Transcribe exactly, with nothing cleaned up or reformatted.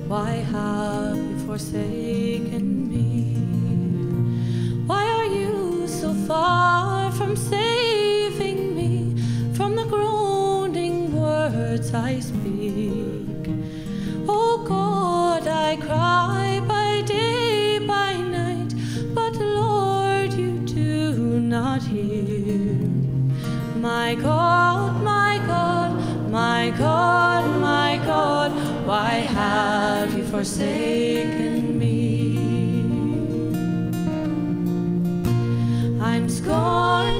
why have you forsaken me? Why are you so far from saving me from the groaning words I speak? Oh God, I cry by day, by night, but Lord, you do not hear. My God, my God, my God, my God, why have you forsaken me? I'm scorned